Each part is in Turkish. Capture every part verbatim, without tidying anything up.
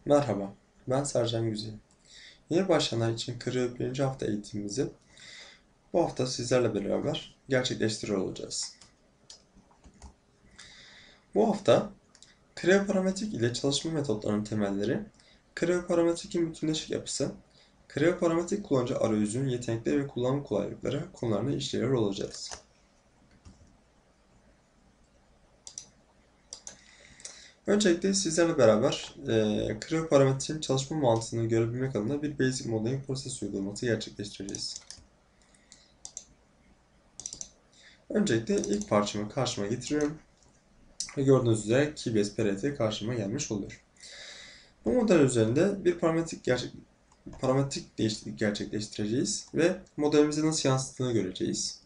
Merhaba, ben Sercan Güzel. Yeni başlayanlar için Creo birinci hafta eğitimimizi bu hafta sizlerle beraber gerçekleştiriyor olacağız. Bu hafta Creo parametrik ile çalışma metotlarının temelleri, Creo parametrikin bütünleşik yapısı, Creo parametrik kullanıcı arayüzünün yetenekleri ve kullanım kolaylıkları konularını işliyor olacağız. Öncelikle sizlerle beraber e, Creo parametrinin çalışma mantığını görebilmek adına bir Basic Modeling Proses uygulaması gerçekleştireceğiz. Öncelikle ilk parçamı karşıma getiriyorum. Ve gördüğünüz üzere Keybase P R T karşıma gelmiş oluyor. Bu model üzerinde bir parametrik, gerçek, parametrik değişiklik gerçekleştireceğiz ve modelimize nasıl yansıttığını göreceğiz.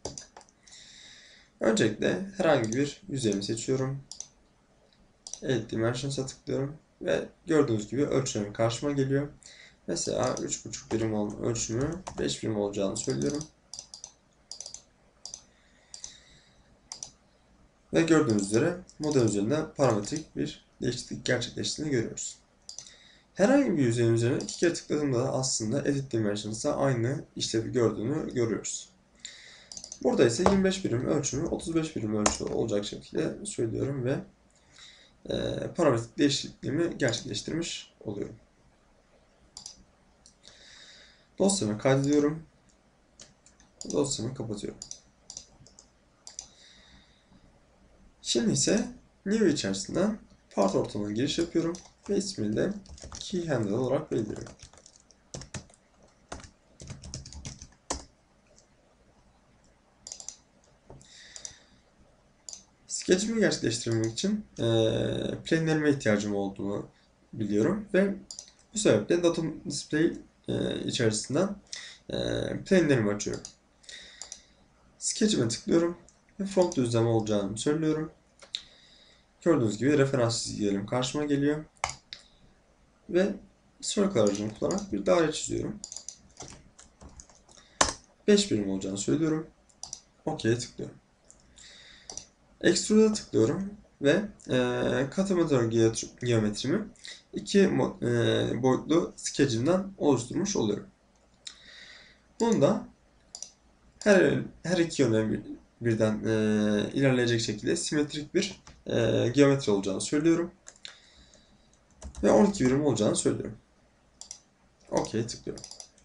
Öncelikle herhangi bir yüzeyimi seçiyorum. Edit Dimensions'a tıklıyorum ve gördüğünüz gibi ölçülerim karşıma geliyor. Mesela üç buçuk birim olan ölçümü beş birim olacağını söylüyorum. Ve gördüğünüz üzere model üzerinde parametrik bir değişiklik gerçekleştiğini görüyoruz. Herhangi bir yüzeyin üzerine iki kere tıkladığımda da aslında Edit Dimensions'a aynı işlevi gördüğünü görüyoruz. Burada ise yirmi beş birim ölçümü otuz beş birim ölçü olacak şekilde söylüyorum ve e, parametrik değişikliğimi gerçekleştirmiş oluyorum. Dosyamı kaydediyorum. Dosyamı kapatıyorum. Şimdi ise New içerisinden part ortamına giriş yapıyorum ve ismini de Key Handle olarak belirliyorum. Skecimi gerçekleştirmek için e, plane'lerime ihtiyacım olduğunu biliyorum ve bu sebeple Datum Display e, içerisinden e, plane'lerimi açıyorum. Skecime tıklıyorum ve front düzleme olacağını söylüyorum. Gördüğünüz gibi referans çizgilerim karşıma geliyor ve Circle aracını kullanarak bir daire çiziyorum. beş birim olacağını söylüyorum. OK'ye tıklıyorum. Extrude'a tıklıyorum ve e, katamator geometrimi iki e, boyutlu skecimden oluşturmuş oluyorum. Bunda her, her iki yöne birden e, ilerleyecek şekilde simetrik bir e, geometri olacağını söylüyorum. Ve on iki birim olacağını söylüyorum. OK tıklıyorum.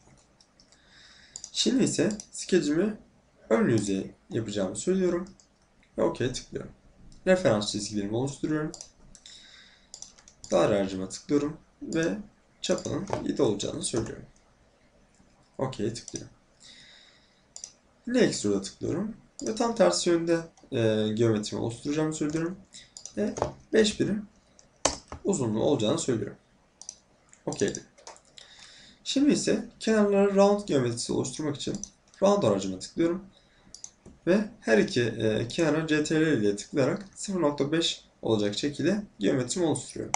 Şimdi ise skecimi ön yüzeye yapacağımı söylüyorum. Ve OK tıklıyorum. Referans çizgilerimi oluşturuyorum. Daire harcıma tıklıyorum ve çapının yedi olacağını söylüyorum. OK'ye tıklıyorum. Yine Extrude'a tıklıyorum ve tam tersi yönde e, geometrimi oluşturacağımı söylüyorum. Ve beş birim uzunluğu olacağını söylüyorum. OK. Şimdi ise kenarlara round geometrisi oluşturmak için round aracıma tıklıyorum. Ve her iki e, kenara C T R L ile tıklayarak sıfır nokta beş olacak şekilde geometrimi oluşturuyorum.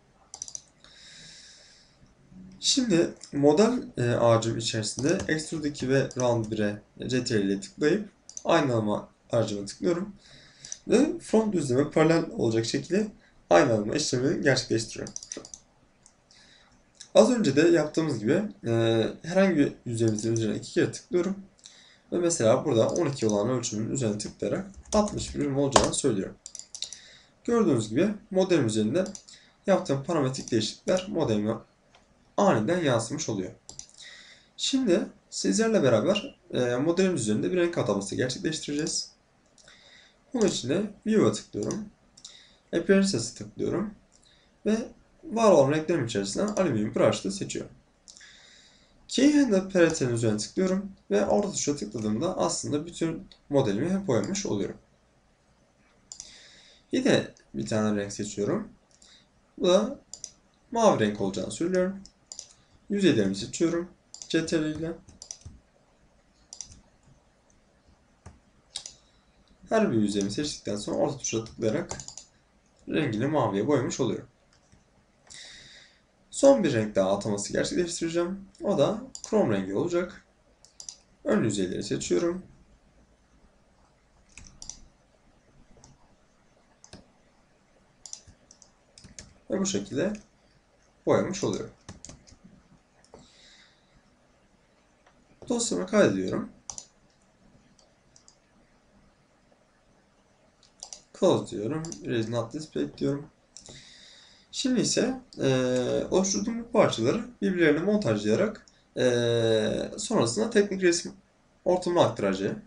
Şimdi model e, ağacım içerisinde Extrude iki ve Round bire C T R L ile tıklayıp aynalama aracıma tıklıyorum. Ve front düzleme paralel olacak şekilde aynalama işlemini gerçekleştiriyorum. Az önce de yaptığımız gibi e, herhangi bir yüzeyimizin üzerine iki kere tıklıyorum. Ve mesela burada on iki olan ölçümün üzerine tıklayarak altmış birim olacağını söylüyorum. Gördüğünüz gibi modelim üzerinde yaptığım parametrik değişiklikler modelime aniden yansımış oluyor. Şimdi sizlerle beraber e, modelimiz üzerinde bir renk ataması gerçekleştireceğiz. Bunun için de View'a tıklıyorum. Appearance'a tıklıyorum. Ve var olan renklerim içerisinden Alüminyum Brush'ı seçiyorum. Keyhandle paletinin üzerine tıklıyorum ve orta tuşa tıkladığımda aslında bütün modelimi hep boyamış oluyorum. Yine bir tane renk seçiyorum. Bu da mavi renk olacağını söylüyorum. Yüzeylerimi seçiyorum. C T R L ile. Her bir yüzeyimi seçtikten sonra orta tuşa tıklayarak rengini maviye boyamış oluyorum. Son bir renk daha ataması gerçekleştireceğim. O da krom rengi olacak. Ön yüzeyleri seçiyorum. Ve bu şekilde boyamış oluyorum. Dosyamı kaydediyorum. Close diyorum. Erase not displayed diyorum. Şimdi ise e, oluşturduğum bu parçaları birbirlerine montajlayarak e, sonrasında teknik resim ortamına aktaracağım.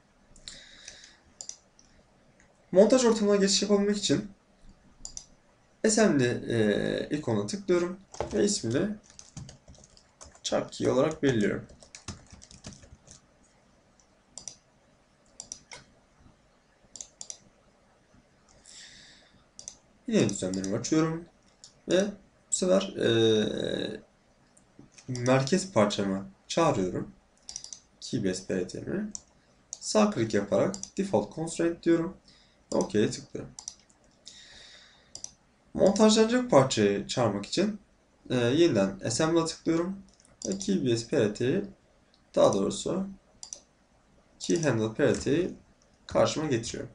Montaj ortamına geçiş yapabilmek için Assembly e, ikonuna tıklıyorum ve ismini Chuck Key olarak belirliyorum. Yine düzenlerimi açıyorum ve bu sefer e, merkez parçamı çağırıyorum. Keybase P R T'mi. Sağ klik yaparak Default Constraint diyorum. OK'ye tıklıyorum. Montajlanacak parçayı çağırmak için e, yeniden Assembly'a tıklıyorum. Ve Keybase P R T'yi, daha doğrusu Keyhandle P R T'yi karşıma getiriyorum.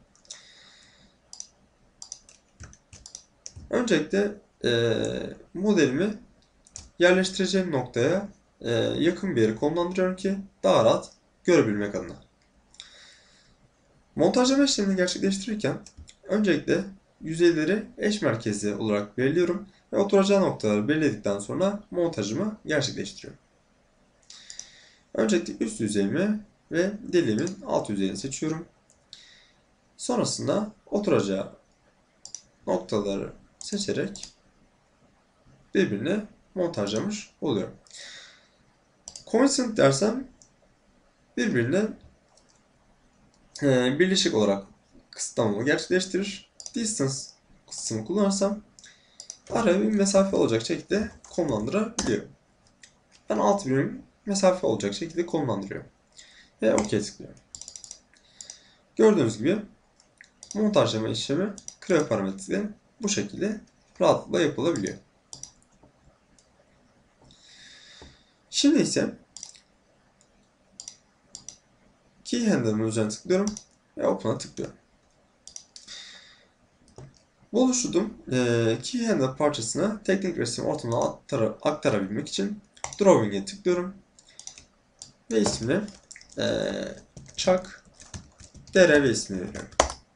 Öncelikle e, modelimi yerleştireceğim noktaya e, yakın bir yere konumlandırıyorum ki daha rahat görebilmek adına. Montajlama işlemini gerçekleştirirken öncelikle yüzeyleri eş merkezli olarak belirliyorum ve oturacağı noktaları belirledikten sonra montajımı gerçekleştiriyorum. Öncelikle üst yüzeyimi ve deliğimin alt yüzeyini seçiyorum. Sonrasında oturacağı noktaları seçerek birbirine montajlamış oluyorum. Coincident dersem birbirine e, birleşik olarak kısıtlamamı gerçekleştirir. Distance kısmını kullanırsam araya bir mesafe olacak şekilde konumlandırabiliyorum. Ben alt birim mesafe olacak şekilde konumlandırıyorum. Ve OK tıklıyorum. Gördüğünüz gibi montajlama işlemi Creo parametrede bu şekilde rahatlıkla yapılabiliyor. Şimdi ise Keyhandle'ın üzerine tıklıyorum ve Open'a tıklıyorum. Bu oluşturduğum e, Keyhandle parçasını teknik resim ortamına aktar aktarabilmek için Drawing'e tıklıyorum ve ismini e, Chuck D R V ismini veriyorum.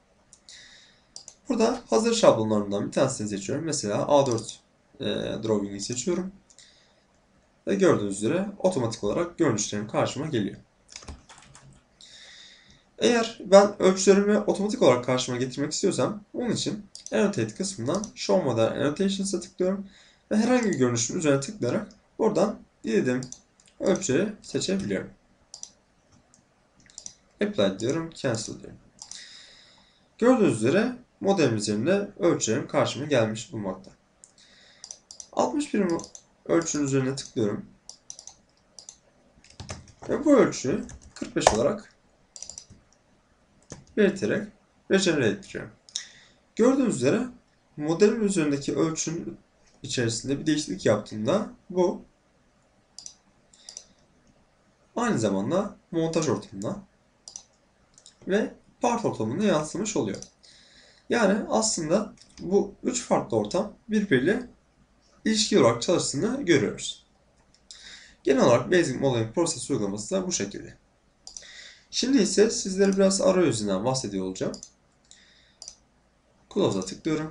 Burada hazır şablonlarından bir tanesini seçiyorum. Mesela A dört e, Drawing'i seçiyorum. Ve gördüğünüz üzere otomatik olarak görünüşlerim karşıma geliyor. Eğer ben ölçülerimi otomatik olarak karşıma getirmek istiyorsam onun için Annotate kısmından Show Model Annotations'a tıklıyorum. Ve herhangi bir görünüşün üzerine tıklayarak buradan dilediğim ölçüleri seçebiliyorum. Apply diyorum, Cancel diyorum. Gördüğünüz üzere modelim üzerinde ölçülerim karşıma gelmiş bulunmakta. altmış birim ölçünün üzerine tıklıyorum. Ve bu ölçüyü kırk beş olarak belirterek rejenere ettiriyorum. Gördüğünüz üzere modelin üzerindeki ölçünün içerisinde bir değişiklik yaptığımda bu aynı zamanda montaj ortamına ve part ortamına yansımış oluyor. Yani aslında bu üç farklı ortam birbiriyle ilişki olarak çalıştığını görüyoruz. Genel olarak Basic Modeling Process uygulaması da bu şekilde. Şimdi ise sizlere biraz arayüzünden bahsediyor olacağım. Close'a tıklıyorum.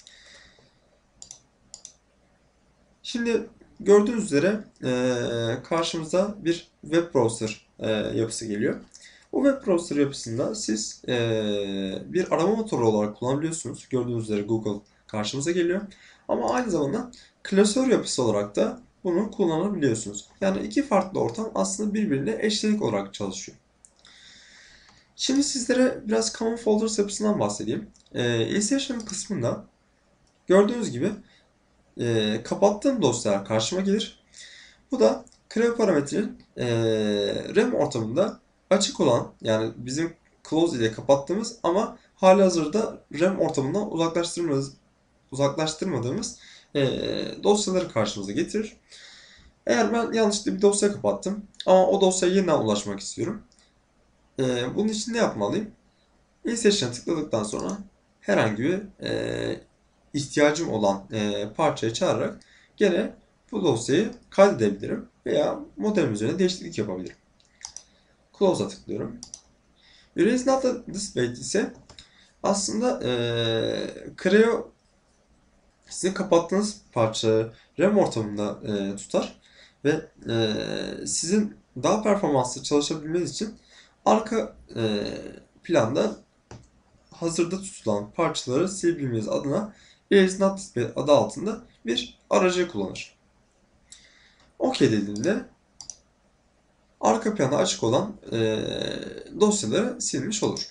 Şimdi gördüğünüz üzere e, karşımıza bir web browser e, yapısı geliyor. Bu web browser yapısında siz e, bir arama motoru olarak kullanabiliyorsunuz. Gördüğünüz üzere Google karşımıza geliyor. Ama aynı zamanda klasör yapısı olarak da bunu kullanabiliyorsunuz. Yani iki farklı ortam aslında birbirine eşlenik olarak çalışıyor. Şimdi sizlere biraz Common Folders yapısından bahsedeyim. E, Insertion kısmında gördüğünüz gibi e, kapattığım dosyalar karşıma gelir. Bu da Creo parametrenin e, RAM ortamında açık olan, yani bizim close ile kapattığımız ama halihazırda RAM ortamından uzaklaştırmadığımız, uzaklaştırmadığımız e, dosyaları karşımıza getirir. Eğer ben yanlışlıkla bir dosya kapattım ama o dosyaya yeniden ulaşmak istiyorum. E, bunun için ne yapmalıyım? Insertion'a tıkladıktan sonra herhangi bir e, ihtiyacım olan e, parçayı çağırarak gene bu dosyayı kaydedebilirim veya modelim üzerine değişiklik yapabilirim. Close'a tıklıyorum. Erase not displayed ise aslında ee, Creo sizin kapattığınız parçayı RAM ortamında e, tutar ve e, sizin daha performanslı çalışabilmeniz için arka e, planda hazırda tutulan parçaları silebilmeniz adına Erase Not Display adı altında bir aracı kullanır. OK dediğinde arka planda açık olan e, dosyaları silmiş olur.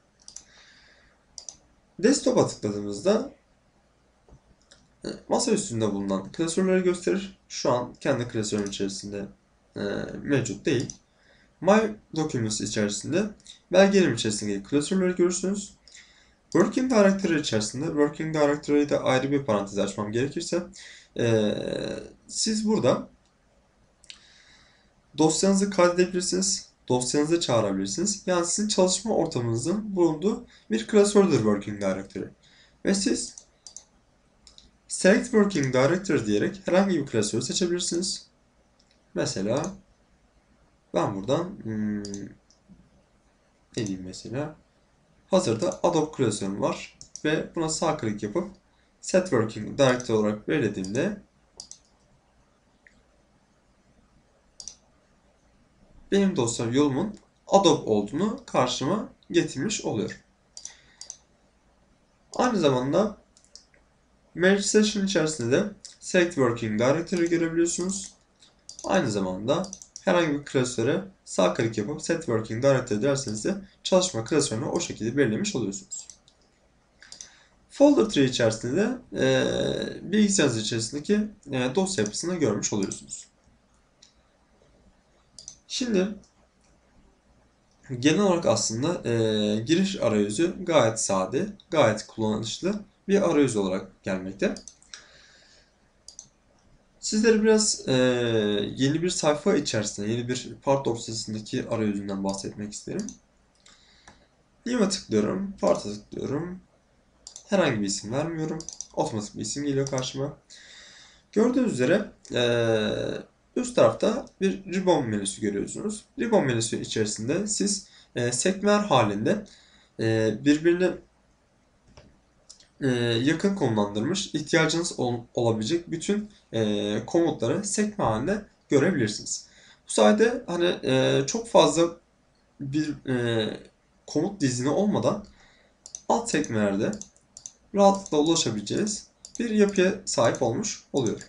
Desktop'a tıkladığımızda masa üstünde bulunan klasörleri gösterir. Şu an kendi klasörüm içerisinde e, mevcut değil. My Documents içerisinde belgelerim içerisindeki klasörleri görürsünüz. Working Directory içerisinde Working Directory'de ayrı bir parantez açmam gerekirse e, siz burada dosyanızı kaydedebilirsiniz, dosyanızı çağırabilirsiniz. Yani sizin çalışma ortamınızın bulunduğu bir klasördür Working Directory. Ve siz Select Working Directory diyerek herhangi bir klasörü seçebilirsiniz. Mesela ben buradan hmm, ne diyeyim mesela hazırda Adobe klasörüm var ve buna sağ klik yapıp Set Working Directory olarak belirlediğimde benim dosya yolumun Adobe olduğunu karşıma getirmiş oluyor. Aynı zamanda Manage Session içerisinde de Select Working Directory görebiliyorsunuz. Aynı zamanda herhangi bir klasöre sağ klik yapıp Set Working Directory derseniz de çalışma klasörünü o şekilde belirlemiş oluyorsunuz. Folder tree içerisinde de e, bilgisayarınız içerisindeki e, dosya yapısını görmüş oluyorsunuz. Şimdi genel olarak aslında e, giriş arayüzü gayet sade, gayet kullanışlı bir arayüz olarak gelmekte. Sizlere biraz e, yeni bir sayfa içerisinde, yeni bir part dosyasındaki arayüzünden bahsetmek isterim. New'a tıklıyorum, part'a tıklıyorum. Herhangi bir isim vermiyorum. Otomatik bir isim geliyor karşıma. Gördüğünüz üzere e, üst tarafta bir ribbon menüsü görüyorsunuz. Ribbon menüsü içerisinde siz e, sekmeler halinde e, birbirine e, yakın konumlandırmış, ihtiyacınız ol, olabilecek bütün e, komutları sekme halinde görebilirsiniz. Bu sayede hani e, çok fazla bir e, komut dizini olmadan alt sekmelerde rahatlıkla ulaşabileceğiniz bir yapıya sahip olmuş oluyor.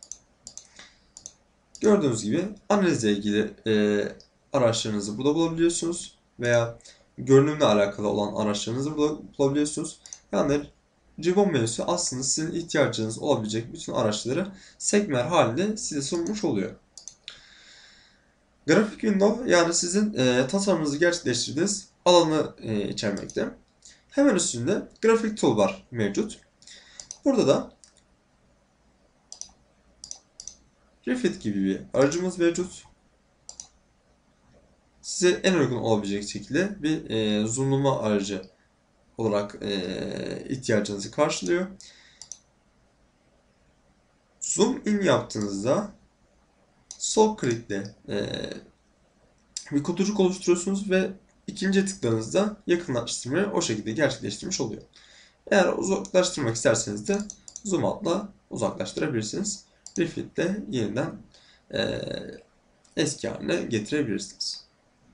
Gördüğünüz gibi analizle ilgili e, araçlarınızı burada bulabiliyorsunuz veya görünümle alakalı olan araçlarınızı burada bulabiliyorsunuz. Yani ribbon menüsü aslında sizin ihtiyacınız olabilecek bütün araçları sekmeler halinde size sunmuş oluyor. Grafik window yani sizin e, tasarımınızı gerçekleştirdiğiniz alanı e, içermekte. Hemen üstünde grafik toolbar mevcut. Burada da Refit gibi bir aracımız mevcut. Size en uygun olabilecek şekilde bir e, zoomlama aracı olarak e, ihtiyacınızı karşılıyor. Zoom in yaptığınızda sol klikle e, bir kutucuk oluşturuyorsunuz ve ikinci tıkladığınızda yakınlaştırmayı o şekilde gerçekleştirmiş oluyor. Eğer uzaklaştırmak isterseniz de zoom out'la uzaklaştırabilirsiniz. Refit ile yeniden e, eski haline getirebilirsiniz.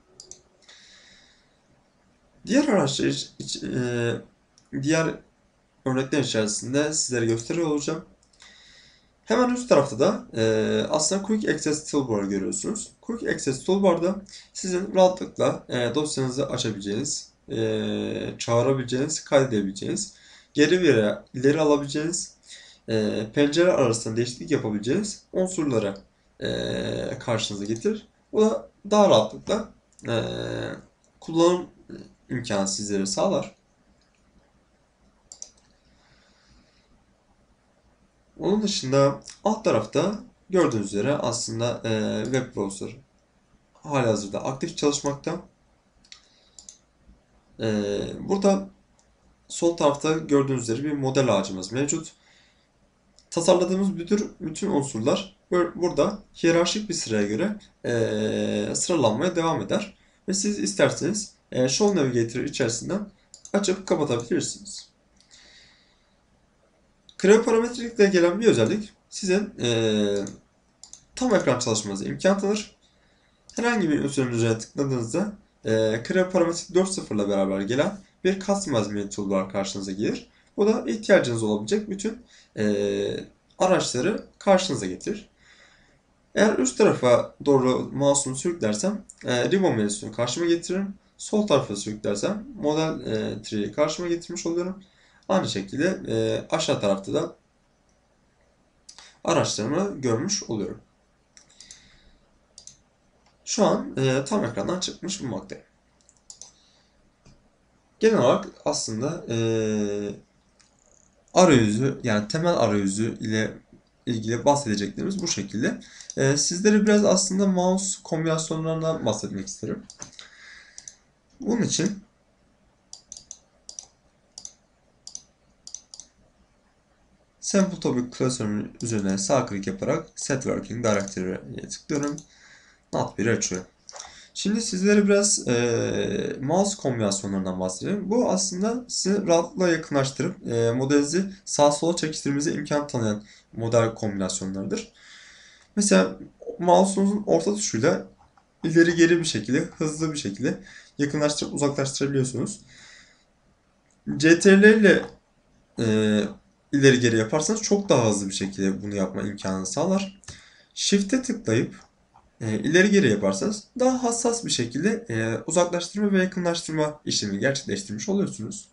Diğer araçlar, e, diğer örnekler içerisinde sizlere gösteriyor olacağım. Hemen üst tarafta da e, aslında Quick Access Toolbar'ı görüyorsunuz. Quick Access Toolbar'da sizin rahatlıkla e, dosyanızı açabileceğiniz, e, çağırabileceğiniz, kaydedebileceğiniz, geri veya ileri alabileceğiniz, e, pencere arasında değişiklik yapabileceğiniz unsurları e, karşınıza getirir. Bu da daha rahatlıkla e, kullanım imkanı sizlere sağlar. Onun dışında alt tarafta gördüğünüz üzere aslında e, web browser halihazırda aktif çalışmakta. E, burada sol tarafta gördüğünüz üzere bir model ağacımız mevcut. tasarladığımız bütün, bütün unsurlar burada hiyerarşik bir sıraya göre e, sıralanmaya devam eder. Ve siz isterseniz e, Show Navigator içerisinden açıp kapatabilirsiniz. Creo Parametric'te gelen bir özellik sizin e, tam ekran çalışmanıza imkan tanır. Herhangi bir unsurun üzerine tıkladığınızda e, Creo Parametric dört nokta sıfır ile beraber gelen bir Customize Toolbar karşınıza gelir. Bu da ihtiyacınız olabilecek bütün e, araçları karşınıza getirir. Eğer üst tarafa doğru mouse'umu sürüklersem e, Ribbon menüsünü karşıma getiririm. Sol tarafa sürüklersem Model e, Tree'yi karşıma getirmiş oluyorum. Aynı şekilde e, aşağı tarafta da araçlarımı görmüş oluyorum. Şu an e, tam ekrandan çıkmış bulunmaktayım. Genel olarak aslında e, arayüzü yani temel arayüzü ile ilgili bahsedeceklerimiz bu şekilde. E, sizlere biraz aslında mouse kombinasyonlarından bahsetmek isterim. Bunun için Sample Topic klasörünün üzerine sağ klik yaparak Set Working Directory'ye tıklıyorum. Not biri açıyor. Şimdi sizlere biraz e, mouse kombinasyonlarından bahsedeyim. Bu aslında sizi rahatlıkla yakınlaştırıp e, modelinizi sağa sola çekiştirmenize imkan tanıyan model kombinasyonlarıdır. Mesela mouse'unuzun orta tuşuyla ileri geri bir şekilde, hızlı bir şekilde yakınlaştırıp uzaklaştırabiliyorsunuz. C T R L ile e, ileri geri yaparsanız çok daha hızlı bir şekilde bunu yapma imkanını sağlar. Shift'e tıklayıp e, ileri geri yaparsanız daha hassas bir şekilde e, uzaklaştırma ve yakınlaştırma işlemi gerçekleştirmiş oluyorsunuz.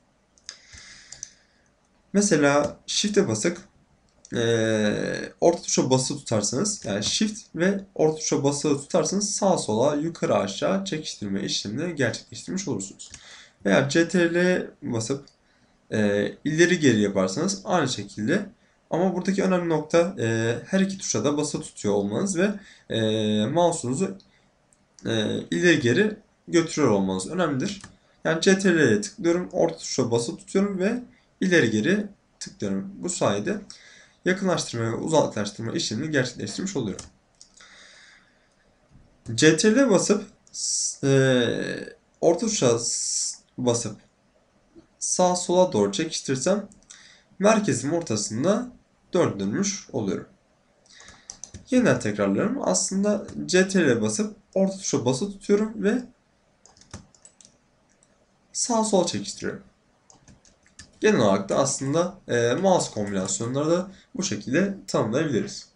Mesela Shift'e basıp e, orta tuşa basılı tutarsanız yani Shift ve orta tuşa basılı tutarsanız sağa sola yukarı aşağı çekiştirme işlemini gerçekleştirmiş olursunuz. Veya C T R L'ye basıp e, ileri geri yaparsanız aynı şekilde. Ama buradaki önemli nokta e, her iki tuşa da basılı tutuyor olmanız ve e, mouse'unuzu e, ileri geri götürüyor olmanız önemlidir. Yani C T R L'ye tıklıyorum, orta tuşa basılı tutuyorum ve ileri geri tıklıyorum. Bu sayede yakınlaştırma ve uzaklaştırma işlemini gerçekleştirmiş oluyorum. C T R L'ye basıp e, orta tuşa basıp sağa sola doğru çekiştirsem merkezin ortasında döndürmüş oluyorum. Yeniden tekrarlıyorum. Aslında C T R L'ye basıp orta tuşa basılı tutuyorum ve sağa sola çekiştiriyorum. Genel olarak da aslında e, mouse kombinasyonları da bu şekilde tanımlayabiliriz.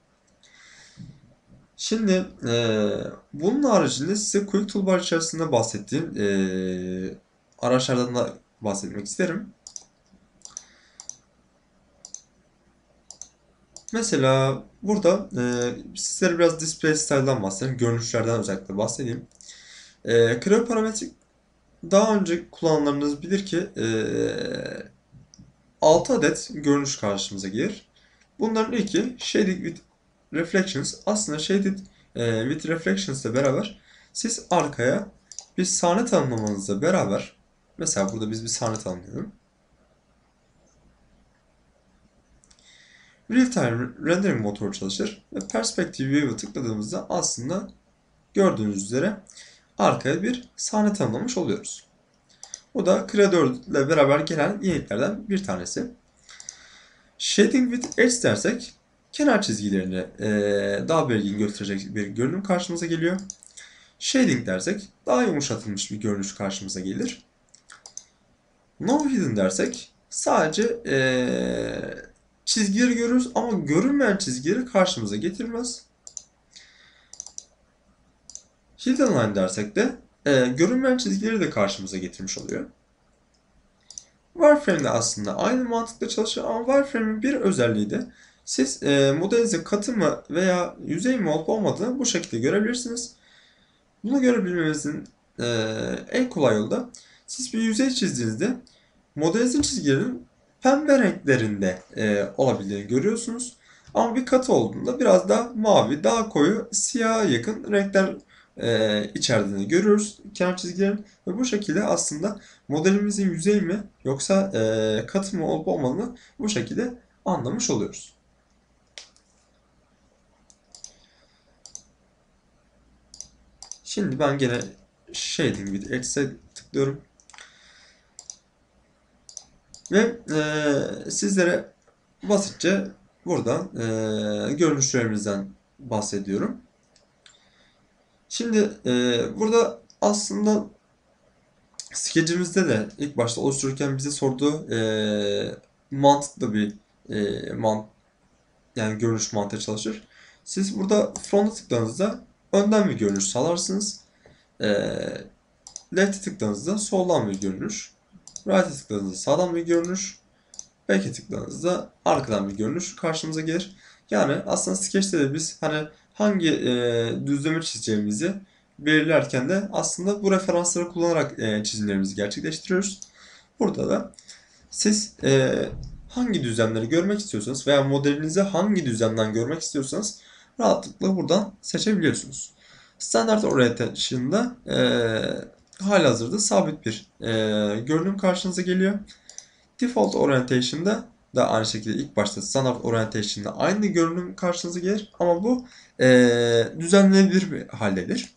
Şimdi e, bunun haricinde size Quick Toolbar içerisinde bahsettiğim e, araçlardan da bahsetmek isterim. Mesela burada e, sizlere biraz display style'dan bahsedeyim. Görünüşlerden özellikle bahsedeyim. E, Creo Parametric daha önce kullananlarınız bilir ki e, altı adet görünüş karşımıza gelir. Bunların ilki Shading with Reflections. Aslında Shaded e, with Reflections ile beraber siz arkaya bir sahne tanımlamanızla beraber mesela burada biz bir sahne tanımlayalım. Real-time rendering motoru çalışır ve Perspective View'a tıkladığımızda aslında gördüğünüz üzere arkaya bir sahne tanımlamış oluyoruz. Bu da Creo dört ile beraber gelen yeniliklerden bir tanesi. Shading with Edge dersek kenar çizgilerini e, daha belirgin gösterecek bir görünüm karşımıza geliyor. Shading dersek daha yumuşatılmış bir görünüş karşımıza gelir. No Hidden dersek sadece e, çizgileri görürüz ama görünmeyen çizgileri karşımıza getirmez. Hidden Line dersek de e, görünmeyen çizgileri de karşımıza getirmiş oluyor. Wireframe de aslında aynı mantıkla çalışıyor ama Wireframe'in bir özelliği de siz e, modelinizin katı mı veya yüzey mi olup olmadığını bu şekilde görebilirsiniz. Bunu görebilmenizin e, en kolay yolu da siz bir yüzey çizdiğinizde modelinizin çizgilerinin pembe renklerinde e, olabildiğini görüyorsunuz. Ama bir katı olduğunda biraz daha mavi, daha koyu, siyaha yakın renkler e, içerdiğini görüyoruz kenar çizgilerin. Ve bu şekilde aslında modelimizin yüzey mi yoksa e, katı mı olup olmadığını bu şekilde anlamış oluyoruz. Şimdi ben gene Shading with Edge'e tıklıyorum. Ve e, sizlere basitçe buradan e, görünüşlerimizden bahsediyorum. Şimdi e, burada aslında skecimizde de ilk başta oluştururken bize sorduğu e, mantıklı bir e, mant yani görünüş mantığı çalışır. Siz burada front'a tıkladığınızda önden bir görünüş sağlarsınız. E, left'e tıkladığınızda soldan bir görünüş. Right'e tıkladığınızda sağdan bir görünüş. Back'e tıkladığınızda arkadan bir görünüş karşımıza gelir. Yani aslında Sketch'te de biz hani hangi e, düzleme çizeceğimizi belirlerken de aslında bu referansları kullanarak e, çizimlerimizi gerçekleştiriyoruz. Burada da siz e, hangi düzlemleri görmek istiyorsanız veya modelinizi hangi düzlemden görmek istiyorsanız rahatlıkla buradan seçebiliyorsunuz. Standart Orientation'da e, halihazırda sabit bir e, görünüm karşınıza geliyor. Default Orientation'da da aynı şekilde ilk başta Standard Orientation'da aynı görünüm karşınıza gelir ama bu e, düzenlenebilir bir haldedir.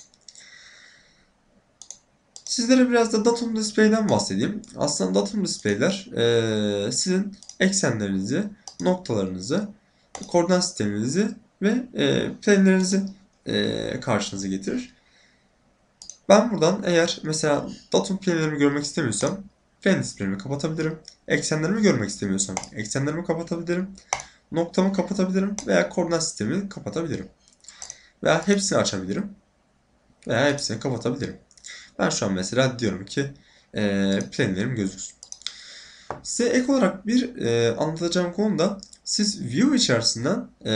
Sizlere biraz da Datum Display'den bahsedeyim. Aslında Datum Display'ler e, sizin eksenlerinizi, noktalarınızı, koordinat sisteminizi ve e, plane'lerinizi e, karşınıza getirir. Ben buradan eğer mesela datum plane'lerimi görmek istemiyorsam plane display'imi kapatabilirim. Eksenlerimi görmek istemiyorsam eksenlerimi kapatabilirim. Noktamı kapatabilirim veya koordinat sistemi kapatabilirim. Veya hepsini açabilirim. Veya hepsini kapatabilirim. Ben şu an mesela diyorum ki e, plane'lerim gözüksün. Size ek olarak bir e, anlatacağım konu da siz view içerisinden e,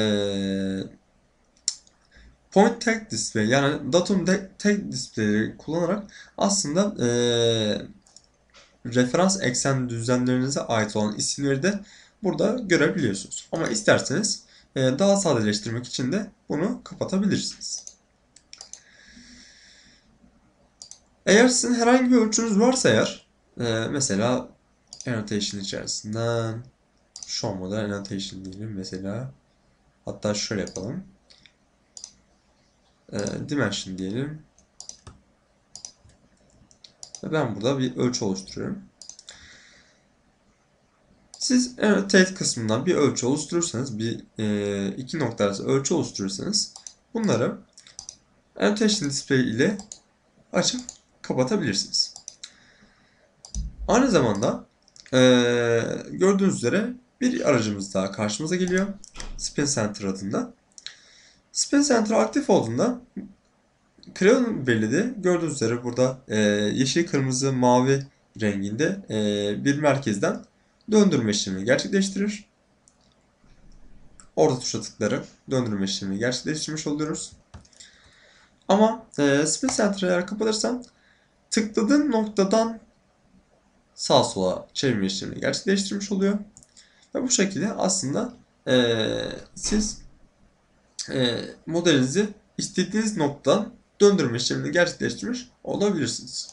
point tag display yani datum tag display'leri kullanarak aslında e, referans eksen düzlemlerinize ait olan isimleri de burada görebiliyorsunuz. Ama isterseniz e, daha sadeleştirmek için de bunu kapatabilirsiniz. Eğer sizin herhangi bir ölçünüz varsa eğer e, mesela annotation içerisinden show model annotation diyelim mesela, hatta şöyle yapalım, e, dimension diyelim ve ben burada bir ölçü oluşturuyorum. Siz annotate kısmından bir ölçü oluşturursanız, bir e, iki nokta arası ölçü oluşturursanız bunları annotation display ile açıp kapatabilirsiniz. Aynı zamanda e, gördüğünüz üzere bir aracımız daha karşımıza geliyor. Spin Center adında. Spin Center aktif olduğunda Crayon belirledi. Gördüğünüz üzere burada e, yeşil, kırmızı, mavi renginde e, bir merkezden döndürme işlemini gerçekleştirir. Orta tuşa tıklayarak döndürme işlemini gerçekleştirmiş oluyoruz. Ama e, Spin Center'ı eğer kapatırsam tıkladığım noktadan sağa sola çevirme işlemini gerçekleştirmiş oluyor. Ve bu şekilde aslında e, siz e, modelinizi istediğiniz noktadan döndürme işlemini gerçekleştirmiş olabilirsiniz.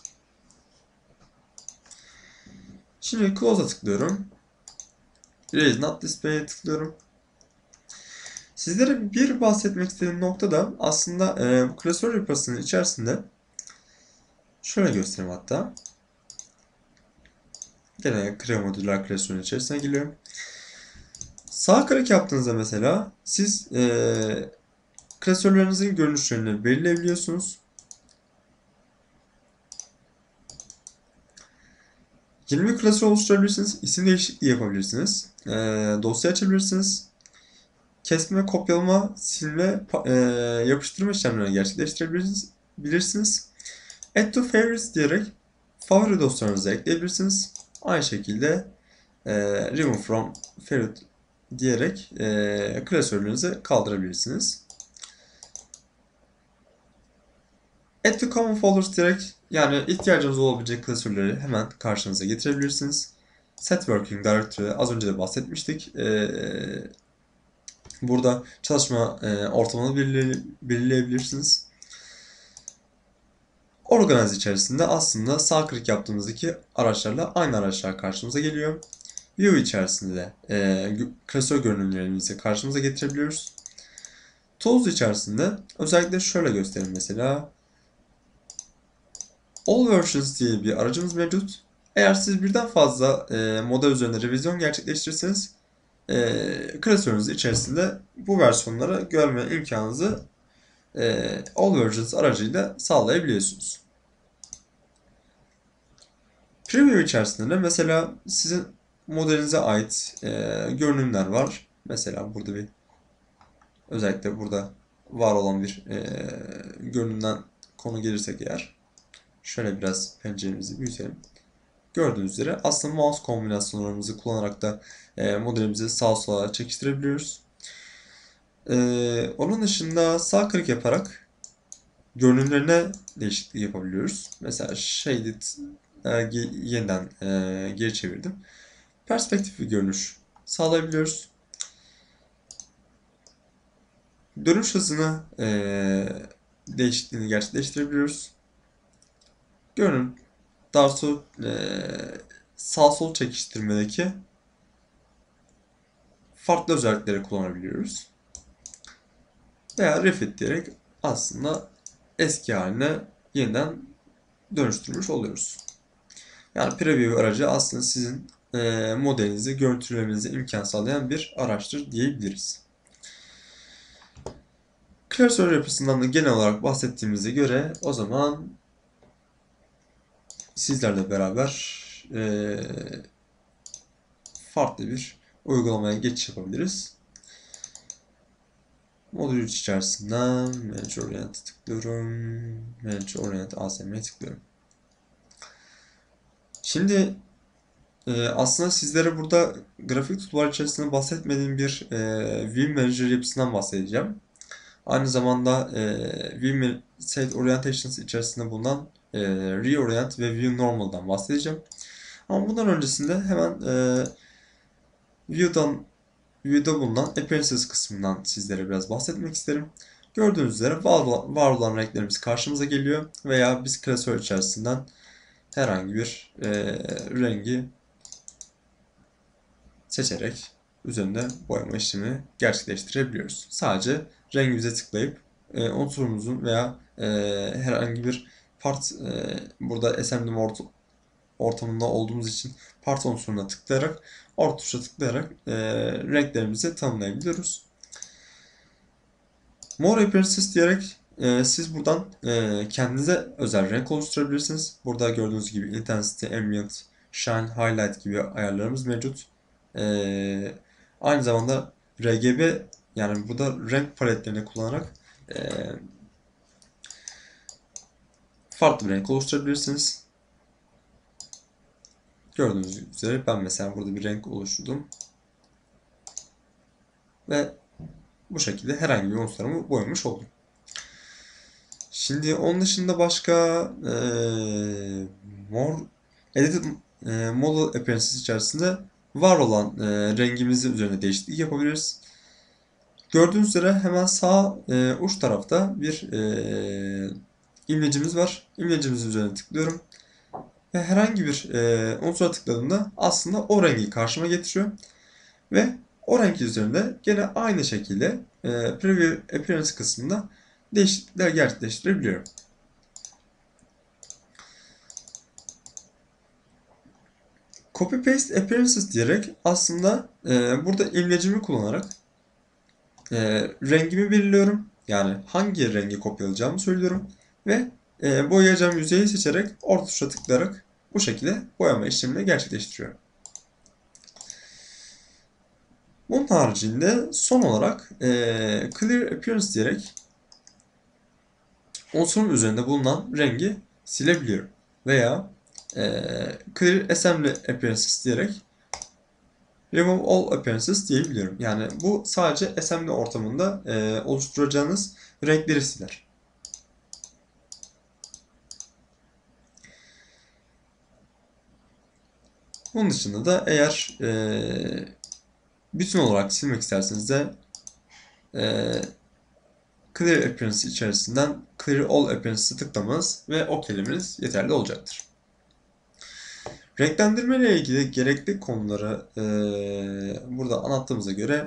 Şimdi Close'a tıklıyorum. Erase Not Display'e tıklıyorum. Sizlere bir bahsetmek istediğim nokta da aslında e, bu klasör yapısının içerisinde şöyle göstereyim hatta. Gene Creo modüler klasörün içerisine geliyorum. Sağ klik yaptığınızda mesela siz e, klasörlerinizin görünüşlerini belirleyebiliyorsunuz. Yeni bir klasör oluşturabilirsiniz. İsim değişikliği yapabilirsiniz. E, dosya açabilirsiniz. Kesme, kopyalama, silme, e, yapıştırma işlemlerini gerçekleştirebilirsiniz. Add to favorites diyerek favori dosyalarınızı ekleyebilirsiniz. Aynı şekilde e, remove from favorite diyerek e, klasörlerinizi kaldırabilirsiniz. Add to common folders diyerek yani ihtiyacınız olabilecek klasörleri hemen karşınıza getirebilirsiniz. Set working directory az önce de bahsetmiştik. E, burada çalışma e, ortamını belirleyebilirsiniz. Organize içerisinde aslında sağ klik yaptığımızdaki araçlarla aynı araçlar karşımıza geliyor. View içerisinde e, klasör görünümlerimizi karşımıza getirebiliyoruz. Tools içerisinde özellikle şöyle göstereyim mesela. All Versions diye bir aracımız mevcut. Eğer siz birden fazla e, model üzerinde revizyon gerçekleştirirseniz e, klasörünüz içerisinde bu versiyonları görme imkanınızı e, All Versions aracıyla sağlayabiliyorsunuz. Preview içerisinde de mesela sizin modelinize ait e, görünümler var. Mesela burada bir özellikle burada var olan bir e, görünümden konu gelirsek eğer şöyle biraz penceremizi büyütelim. Gördüğünüz üzere aslında mouse kombinasyonlarımızı kullanarak da e, modelimizi sağa sola çekiştirebiliyoruz. E, onun dışında sağ klik yaparak görünümlerine değişiklik yapabiliyoruz. Mesela Shaded e, yeniden e, geri çevirdim. Perspektif bir görünüş sağlayabiliyoruz. Dönüş hızını e, değişikliğini gerçekleştirebiliyoruz. Görünüm daha sonra e, sağ sol çekiştirmedeki farklı özellikleri kullanabiliyoruz. Veya refit diyerek aslında eski haline yeniden dönüştürmüş oluyoruz. Yani preview aracı aslında sizin e, modelinizi görüntülemenize imkan sağlayan bir araçtır diyebiliriz. Klasör yapısından da genel olarak bahsettiğimize göre o zaman sizlerle beraber e, farklı bir uygulamaya geçiş yapabiliriz. Modül üç içerisinden Manage Orient'e tıklıyorum. Manage Orient A S M'ye tıklıyorum. Şimdi e, aslında sizlere burada grafik toolbar içerisinde bahsetmediğim bir e, View Manager yapısından bahsedeceğim. Aynı zamanda e, View Set Orientations içerisinde bulunan e, Reorient ve View Normal'dan bahsedeceğim. Ama bundan öncesinde hemen e, View'dan View'da bulunan Appearances kısmından sizlere biraz bahsetmek isterim. Gördüğünüz üzere var olan, var olan renklerimiz karşımıza geliyor veya biz klasör içerisinden herhangi bir e, rengi seçerek üzerinde boyama işlemi gerçekleştirebiliyoruz. Sadece rengimize tıklayıp e, unsurumuzun veya e, herhangi bir part e, burada S M D ort ortamında olduğumuz için part unsuruna tıklayarak orta tuşa tıklayarak e, renklerimizi tanımlayabiliyoruz. More Appearances diyerek e, siz buradan e, kendinize özel renk oluşturabilirsiniz. Burada gördüğünüz gibi Intensity, Ambient, Shine, Highlight gibi ayarlarımız mevcut. E, aynı zamanda R G B yani burada renk paletlerini kullanarak e, farklı bir renk oluşturabilirsiniz. Gördüğünüz üzere ben mesela burada bir renk oluşturdum. Ve bu şekilde herhangi bir unsurumu boyamış oldum. Şimdi onun dışında başka e, More Edited e, Model Appearances içerisinde var olan e, rengimizin üzerine değişiklik yapabiliriz. Gördüğünüz üzere hemen sağ e, uç tarafta bir e, imlecimiz var. İmlecimizin üzerine tıklıyorum. Ve herhangi bir e, unsura tıkladığımda aslında o rengi karşıma getiriyor. Ve o renk üzerinde gene aynı şekilde e, Preview Appearance kısmında değişiklikler gerçekleştirebiliyorum. Copy Paste Appearances diyerek aslında e, burada imlecimi kullanarak e, rengimi belirliyorum. Yani hangi rengi kopyalayacağımı söylüyorum. Ve e, boyayacağım yüzeyi seçerek orta tuşa tıklayarak bu şekilde boyama işlemini gerçekleştiriyorum. Bunun haricinde son olarak e, Clear Appearance diyerek unsurun üzerinde bulunan rengi silebiliyorum. Veya e, Clear Assembly Appearances diyerek Remove All Appearances diyebiliyorum. Yani bu sadece assembly ortamında e, oluşturacağınız renkleri siler. Bunun dışında da eğer e, bütün olarak silmek isterseniz de e, Clear Appearance içerisinden Clear All Appearance'ı tıklamanız ve OK'lemeniz yeterli olacaktır. Renklendirme ile ilgili gerekli konuları e, burada anlattığımıza göre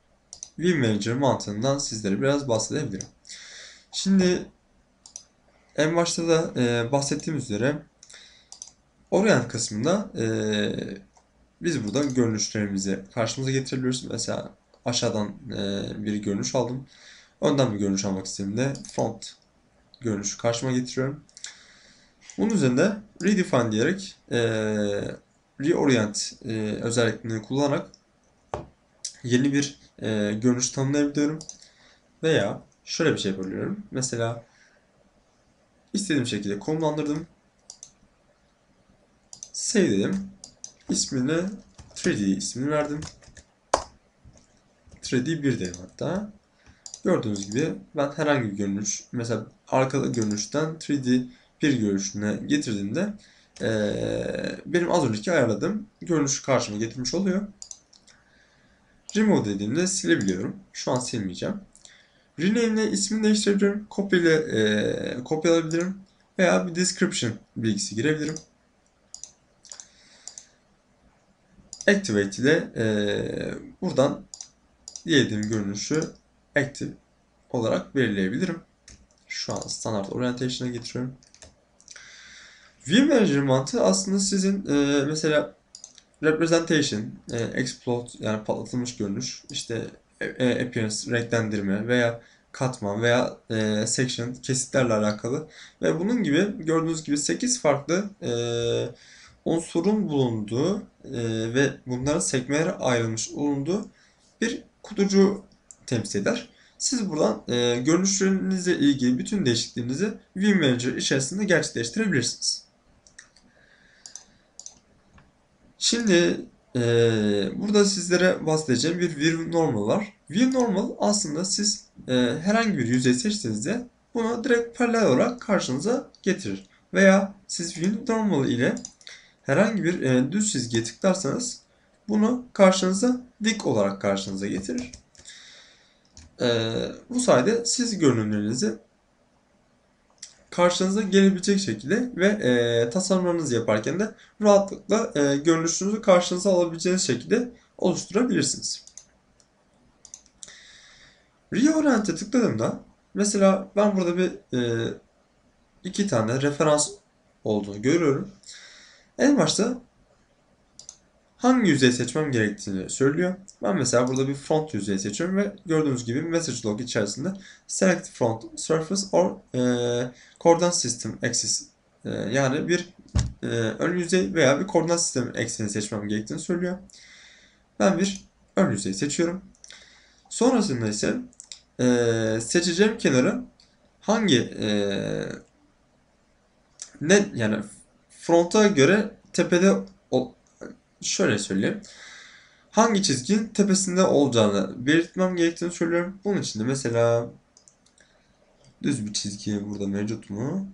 View Manager mantığından sizlere biraz bahsedebilirim. Şimdi en başta da e, bahsettiğim üzere Orient kısmında e, biz burada görünüşlerimizi karşımıza getirebiliyoruz. Mesela aşağıdan e, bir görünüş aldım. Önden bir görünüş almak istediğimde front görünüşü karşıma getiriyorum. Bunun üzerinde redefine diyerek e, reorient e, özelliklerini kullanarak yeni bir e, görünüş tanımlayabiliyorum. Veya şöyle bir şey yapabiliyorum. Mesela istediğim şekilde konumlandırdım. Save dedim. İsmini üç D ismini verdim. üç D bir dedim hatta. Gördüğünüz gibi ben herhangi bir görünüş, mesela arkada görünüşten üç D bir görünüşüne getirdiğimde ee, benim az önceki ayarladığım görünüşü karşıma getirmiş oluyor. Remove dediğimde silebiliyorum. Şu an silmeyeceğim. Rename ile ismini değiştirebilirim. Kopya ile e, kopyalayabilirim. Veya bir description bilgisi girebilirim. Activate ile e, buradan dilediğim görünüşü active olarak belirleyebilirim. Şu an standart orientation'a getiriyorum. View Manager mantığı aslında sizin e, mesela representation, e, explode yani patlatılmış görünüş, işte e, e, appearance, renklendirme veya katman veya e, section, kesitlerle alakalı ve bunun gibi gördüğünüz gibi sekiz farklı e, unsurun bulunduğu e, ve bunların sekmelere ayrılmış bulunduğu bir kutucu temsil eder. Siz buradan e, görünüşlerinizle ilgili bütün değişikliklerinizi View Manager içerisinde gerçekleştirebilirsiniz. Şimdi e, burada sizlere bahsedeceğim bir View Normal var. View Normal aslında siz e, herhangi bir yüzey seçtiğinizde bunu direkt paralel olarak karşınıza getirir. Veya siz View Normal ile herhangi bir e, düz çizgiye tıklarsanız bunu karşınıza dik olarak karşınıza getirir. E, bu sayede siz görünümlerinizi karşınıza gelebilecek şekilde ve e, tasarımlarınızı yaparken de rahatlıkla e, görünüşünüzü karşınıza alabileceğiniz şekilde oluşturabilirsiniz. Reorient'e tıkladığımda mesela ben burada bir e, iki tane referans olduğunu görüyorum. En başta hangi yüzeyi seçmem gerektiğini söylüyor. Ben mesela burada bir front yüzeyi seçiyorum ve gördüğünüz gibi message log içerisinde select front surface or e, coordinate system axis e, yani bir e, ön yüzey veya bir koordinat sistemi eksenini seçmem gerektiğini söylüyor. Ben bir ön yüzeyi seçiyorum. Sonrasında ise e, seçeceğim kenarı hangi e, ne yani fronta göre tepede o, şöyle söyleyeyim. Hangi çizginin tepesinde olacağını belirtmem gerektiğini söylüyorum. Bunun için de mesela düz bir çizgi burada mevcut mu?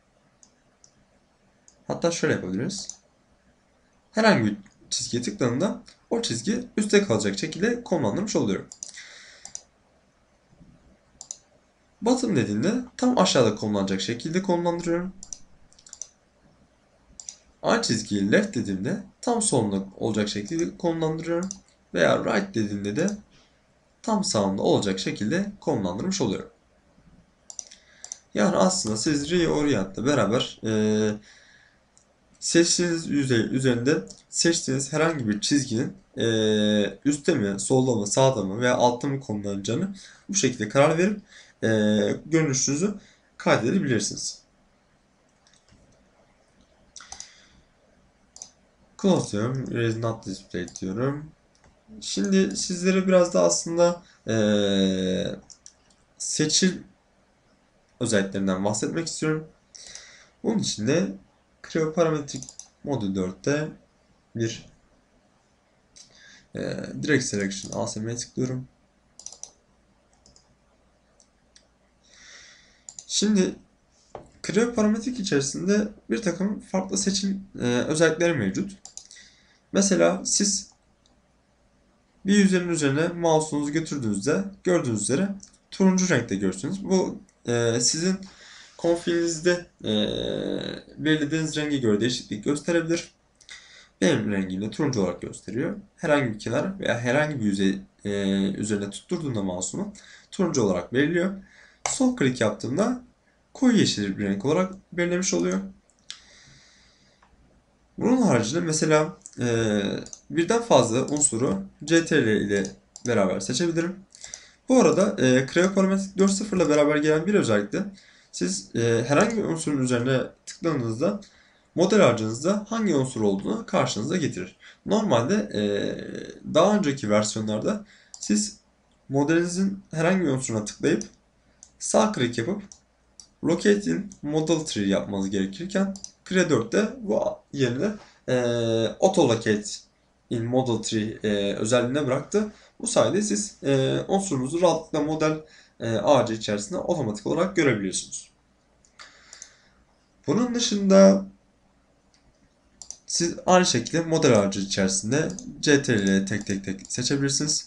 Hatta şöyle yapabiliriz. Herhangi bir çizgiye tıkladığımda o çizgi üstte kalacak şekilde konumlandırmış oluyorum. Bottom dediğimde tam aşağıda konumlanacak şekilde konumlandırıyorum. Aynı çizgiyi left dediğimde tam solunda olacak şekilde konumlandırıyorum. Veya right dediğimde de tam sağında olacak şekilde konumlandırmış oluyorum. Yani aslında siz Reorient'le beraber e, seçtiğiniz yüzey üzerinde seçtiğiniz herhangi bir çizginin e, üstte mi, solda mı, sağda mı veya altta mı konumlanacağını bu şekilde karar verip e, görünüşünüzü kaydedebilirsiniz. Close diyorum. Erase not display diyorum. Şimdi sizlere biraz da aslında e, seçil özelliklerinden bahsetmek istiyorum. Bunun için de Creo Parametric Modül dörtte bir e, Direct Selection A S M'ye tıklıyorum. Şimdi Creo Parametric içerisinde bir takım farklı seçim e, özellikleri mevcut. Mesela siz bir yüzeyin üzerine mouse'unuzu götürdüğünüzde gördüğünüz üzere turuncu renkte görürsünüz. Bu e, sizin konfiginizde e, belirlediğiniz renge göre değişiklik gösterebilir. Benim rengimde turuncu olarak gösteriyor. Herhangi bir kenar veya herhangi bir yüzey e, üzerine tutturduğumda mouse'umu turuncu olarak belirliyor. Sol klik yaptığımda koyu yeşil bir renk olarak belirlemiş oluyor. Bunun haricinde mesela e, birden fazla unsuru C T R L ile beraber seçebilirim. Bu arada e, Creo Parametric dört nokta sıfır ile beraber gelen bir özellikle siz e, herhangi bir unsurun üzerine tıkladığınızda model harcınızda hangi unsur olduğunu karşınıza getirir. Normalde e, daha önceki versiyonlarda siz modelinizin herhangi bir unsuruna tıklayıp sağ klik yapıp Locate in Model Tree yapmanız gerekirken Creo dörtte bu yerine e, Auto Locate in Model Tree e, özelliğine bıraktı. Bu sayede siz e, unsurunuzu rahatlıkla model e, ağacı içerisinde otomatik olarak görebiliyorsunuz. Bunun dışında siz aynı şekilde model ağacı içerisinde C T R L ile tek tek tek seçebilirsiniz.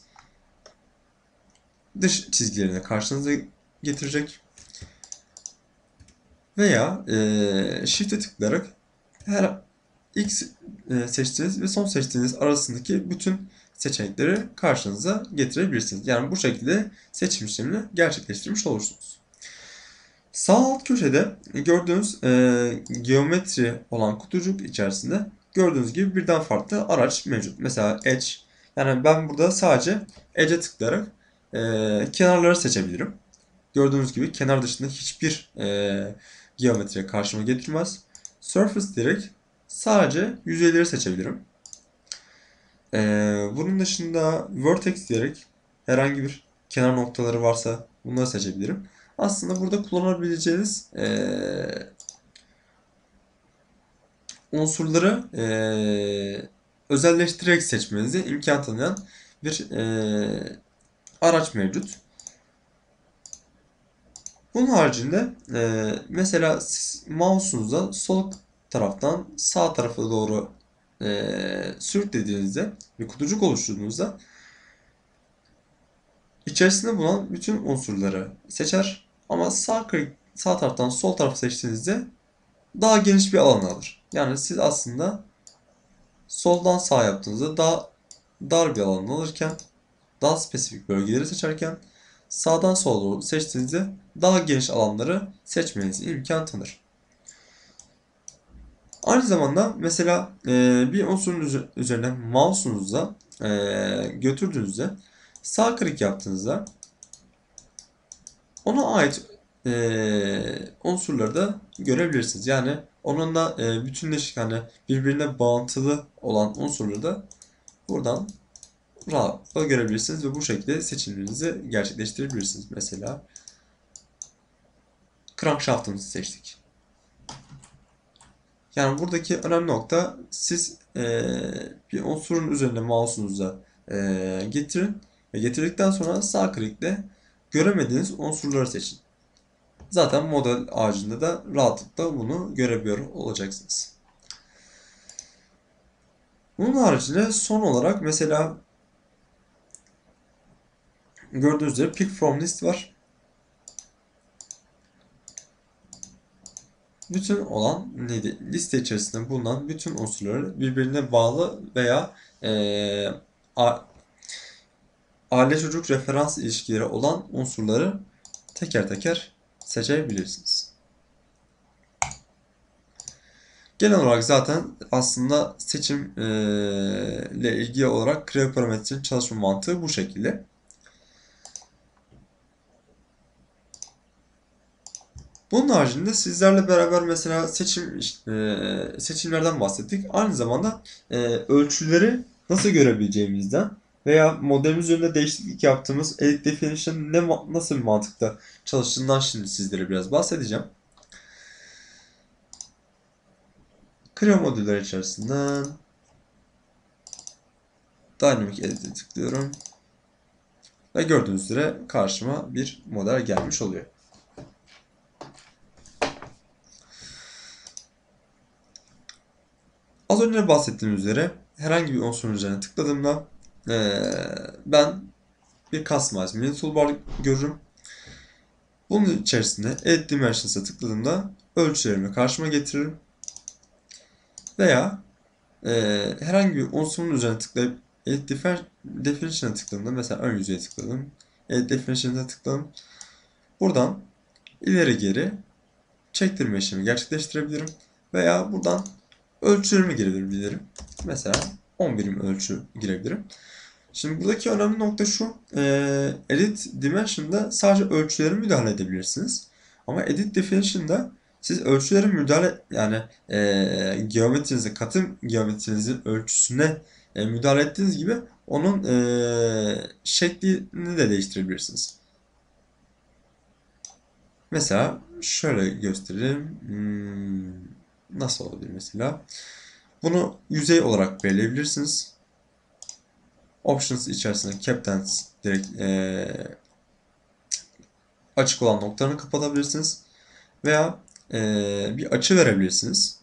Dış çizgilerini karşınıza getirecek. Veya e, Shift'e tıklayarak her ilk e, seçtiğiniz ve son seçtiğiniz arasındaki bütün seçenekleri karşınıza getirebilirsiniz. Yani bu şekilde seçim işlemini gerçekleştirmiş olursunuz. Sağ alt köşede gördüğünüz e, geometri olan kutucuk içerisinde gördüğünüz gibi birden farklı araç mevcut. Mesela Edge. Yani ben burada sadece Edge'e tıklayarak e, kenarları seçebilirim. Gördüğünüz gibi kenar dışında hiçbir e, geometri karşıma getirmez. Surface direkt sadece yüzeyleri seçebilirim. E, bunun dışında Vertex diyerek herhangi bir kenar noktaları varsa bunları seçebilirim. Aslında burada kullanabileceğiniz e, unsurları e, özelleştirerek seçmenize imkan tanıyan bir e, araç mevcut. Bunun haricinde e, mesela siz mouse'unuza sol taraftan sağ tarafa doğru e, sürüklediğinizde bir kutucuk oluşturduğunuzda içerisinde bulunan bütün unsurları seçer. Ama sağ, sağ taraftan sol tarafı seçtiğinizde daha geniş bir alan alır. Yani siz aslında soldan sağ yaptığınızda daha dar bir alan alırken daha spesifik bölgeleri seçerken sağdan sola doğru seçtiğinizde daha geniş alanları seçmenize imkan tanır. Aynı zamanda mesela e, bir unsurun üzerine mouse'unuzla e, götürdüğünüzde sağ klik yaptığınızda ona ait e, unsurları da görebilirsiniz. Yani onunla e, bütünleşik hani birbirine bağıntılı olan unsurları da buradan rahatlıkla görebilirsiniz ve bu şekilde seçimlerinizi gerçekleştirebilirsiniz. Mesela crankshaft'ımızı seçtik. Yani buradaki önemli nokta siz e, bir unsurun üzerine mouse'unuza e, getirin ve getirdikten sonra sağ klikle göremediğiniz unsurları seçin. Zaten model ağacında da rahatlıkla bunu görebiliyor olacaksınız. Bunun haricinde son olarak mesela gördüğünüz üzere Pick from List var. Bütün olan neydi? Liste içerisinde bulunan bütün unsurları birbirine bağlı veya e, aile çocuk referans ilişkileri olan unsurları teker teker seçebilirsiniz. Genel olarak zaten aslında seçim e, ile ilgili olarak Creo parametrenin çalışma mantığı bu şekilde. Bunun haricinde sizlerle beraber mesela seçim e, seçimlerden bahsettik. Aynı zamanda e, ölçüleri nasıl görebileceğimizden veya modelimiz üzerinde değişiklik yaptığımız Edit Definition ne nasıl bir mantıkta çalıştığından şimdi sizlere biraz bahsedeceğim. Creo modüller içerisinden Dynamic Edit'e tıklıyorum. Ve gördüğünüz üzere karşıma bir model gelmiş oluyor. Az önce bahsettiğim üzere herhangi bir unsurun üzerine tıkladığımda ee, ben bir Customize Mini Toolbar görürüm. Bunun içerisinde Edit Dimensions'a tıkladığımda ölçülerimi karşıma getiririm. Veya e, herhangi bir unsurun üzerine tıklayıp Edit Definition'a tıkladığımda mesela ön yüzeye tıkladım. Edit Definition'a tıkladım. Buradan ileri geri çektirme işlemi gerçekleştirebilirim. Veya buradan ölçülerimi girebilirim. Mesela on birim ölçü girebilirim. Şimdi buradaki önemli nokta şu. E, Edit Dimension'da sadece ölçülere müdahale edebilirsiniz. Ama Edit Definition'da siz ölçülere müdahale yani e, geometrinizi, katı geometrinizin ölçüsüne e, müdahale ettiğiniz gibi onun e, şeklini de değiştirebilirsiniz. Mesela şöyle göstereyim. Hmm, nasıl olabilir mesela? Bunu yüzey olarak belirleyebilirsiniz. Options içerisinde Captains direkt e, açık olan noktalarını kapatabilirsiniz. Veya e, bir açı verebilirsiniz.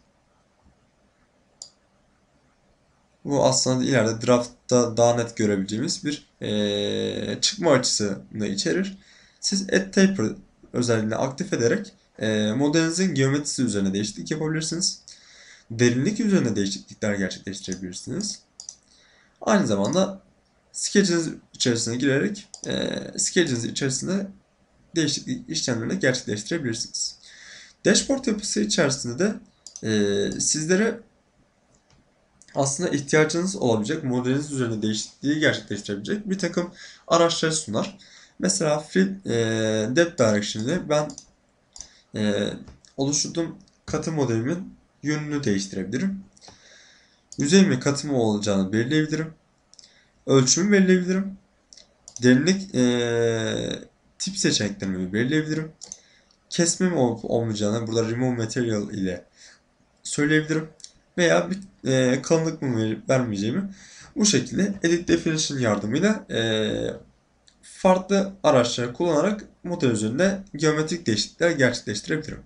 Bu aslında ileride draftta daha net görebileceğimiz bir e, çıkma açısını içerir. Siz Add Taper özelliğini aktif ederek e, modelinizin geometrisi üzerine değişiklik yapabilirsiniz. Derinlik üzerine değişiklikler gerçekleştirebilirsiniz. Aynı zamanda sketch'iniz içerisine girerek e, sketch'iniz içerisinde değişiklik işlemlerini gerçekleştirebilirsiniz. Dashboard yapısı içerisinde de e, sizlere aslında ihtiyacınız olabilecek modeliniz üzerine değişikliği gerçekleştirebilecek bir takım araçları sunar. Mesela Flip e, Depth Direction ile ben e, oluşturduğum katı modelimin yönünü değiştirebilirim. Yüzey mi katı mı olacağını belirleyebilirim. Ölçümü belirleyebilirim. Derinlik e, tip seçeneklerimi belirleyebilirim. Kesme mi olup olmayacağını burada Remove Material ile söyleyebilirim. Veya bir e, kalınlık mı verip vermeyeceğimi bu şekilde Edit Definition yardımıyla e, farklı araçları kullanarak model üzerinde geometrik değişiklikler gerçekleştirebilirim.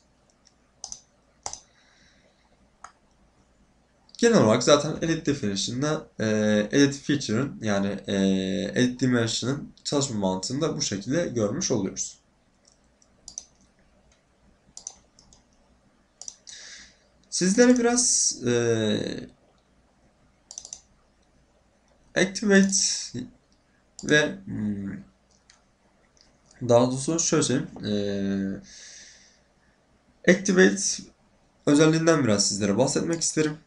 Genel olarak zaten Edit Definition'da e, Edit Feature'ın yani e, Edit Dimension'ın çalışma mantığını da bu şekilde görmüş oluyoruz. Sizlere biraz e, Activate ve hmm, daha doğrusu şöyle söyleyeyim. E, Activate özelliğinden biraz sizlere bahsetmek isterim.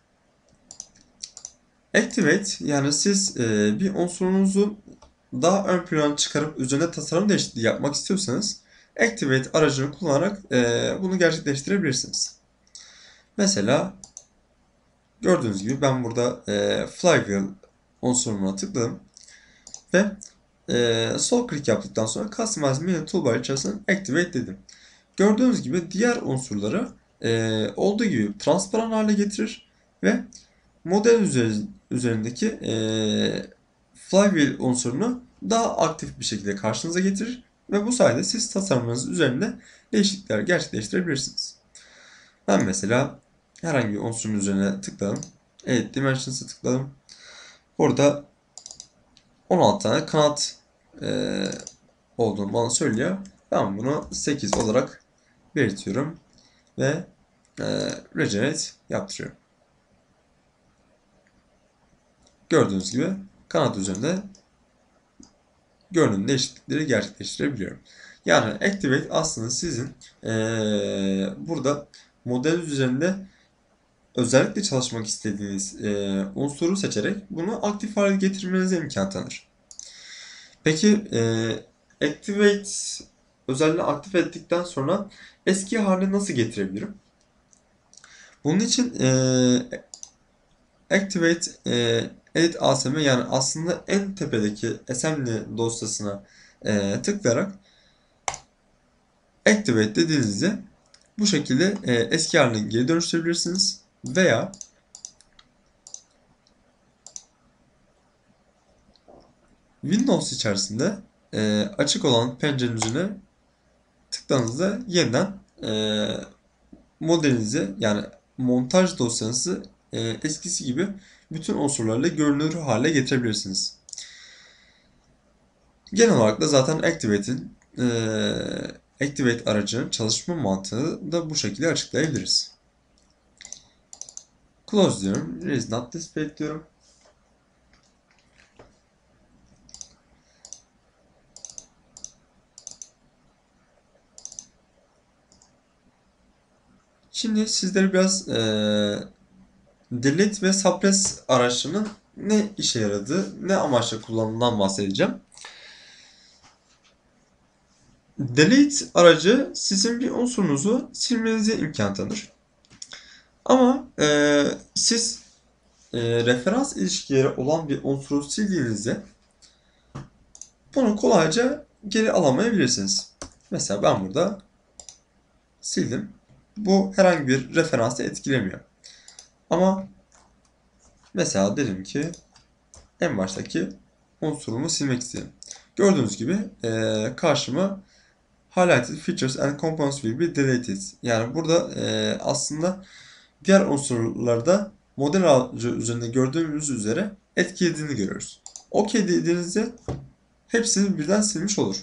Activate yani siz e, bir unsurunuzu daha ön plana çıkarıp üzerine tasarım değişikliği yapmak istiyorsanız Activate aracını kullanarak e, bunu gerçekleştirebilirsiniz. Mesela gördüğünüz gibi ben burada e, Flywheel unsuruna tıkladım ve e, sol klik yaptıktan sonra Customize Menu Toolbar içerisinde Activate dedim. Gördüğünüz gibi diğer unsurları e, olduğu gibi transparan hale getirir ve model üzerindeki e, flywheel unsurunu daha aktif bir şekilde karşınıza getirir ve bu sayede siz tasarımınız üzerinde değişiklikler gerçekleştirebilirsiniz. Ben mesela herhangi bir unsurun üzerine tıkladım. Evet, Dimensions'a tıkladım. Burada on altı tane kanat e, olduğunu bana söylüyor. Ben bunu sekiz olarak belirtiyorum ve e, Regenerate yaptırıyorum. Gördüğünüz gibi kanat üzerinde görünüm değişiklikleri gerçekleştirebiliyorum. Yani Activate aslında sizin ee, burada model üzerinde özellikle çalışmak istediğiniz e, unsuru seçerek bunu aktif hale getirmenize imkan tanır. Peki e, Activate özelliğini aktif ettikten sonra eski haline nasıl getirebilirim? Bunun için e, Activate e, Edit A S M yani aslında en tepedeki assembly dosyasına e, tıklayarak Activate dediğinizde bu şekilde e, eski haline geri dönüştürebilirsiniz. Veya Windows içerisinde e, açık olan pencerenin üzerine tıkladığınızda yeniden e, modelinizi yani montaj dosyanızı e, eskisi gibi bütün unsurlarla görünür hale getirebilirsiniz. Genel olarak da zaten Activate'in e, Activate aracının çalışma mantığı da bu şekilde açıklayabiliriz. Close diyorum. Is not displayed diyorum. Şimdi sizlere biraz eee delete ve suppress araçlarının ne işe yaradığı, ne amaçla kullanıldığından bahsedeceğim. Delete aracı sizin bir unsurunuzu silmenize imkan tanır. Ama e, siz e, referans ilişkileri olan bir unsuru sildiğinizde bunu kolayca geri alamayabilirsiniz. Mesela ben burada sildim. Bu herhangi bir referansı etkilemiyor. Ama mesela dedim ki en baştaki unsurumu silmek istedim. Gördüğünüz gibi e, karşıma highlighted features and components will be deleted. Yani burada e, aslında diğer unsurlarda model aracı üzerinde gördüğümüz üzere etkilediğini görüyoruz. OK dediğinizde hepsini birden silmiş olur.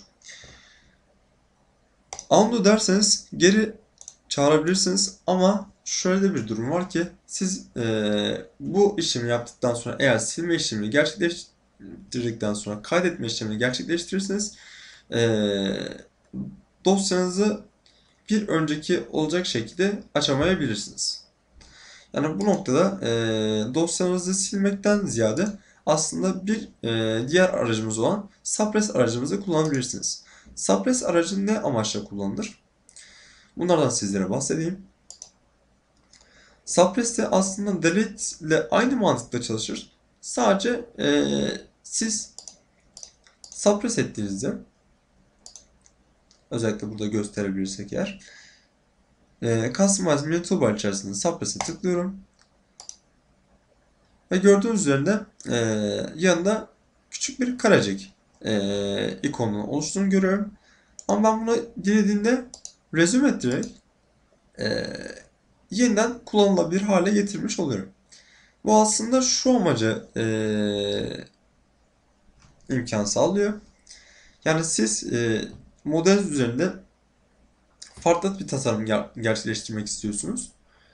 Undo derseniz geri çağırabilirsiniz ama şöyle de bir durum var ki siz e, bu işlemi yaptıktan sonra eğer silme işlemini gerçekleştirdikten sonra kaydetme işlemini gerçekleştirirseniz e, dosyanızı bir önceki olacak şekilde açamayabilirsiniz. Yani bu noktada e, dosyanızı silmekten ziyade aslında bir e, diğer aracımız olan suppress aracımızı kullanabilirsiniz. Suppress aracı ne amaçla kullanılır? Bunlardan sizlere bahsedeyim. Suppress de aslında delete ile aynı mantıkla çalışır. Sadece e, siz suppress ettiğinizde, özellikle burada gösterebilirsek eğer, e, Customize Menu Toolbar içerisinde Suppress'e tıklıyorum. Ve gördüğünüz üzerinde e, yanında küçük bir karecik e, ikonunun oluştuğunu görüyorum. Ama ben bunu dilediğimde resume ettirerek e, yeniden kullanılabilir hale getirmiş oluyorum. Bu aslında şu amaca e, imkan sağlıyor. Yani siz e, model üzerinde farklı bir tasarım ger gerçekleştirmek istiyorsunuz.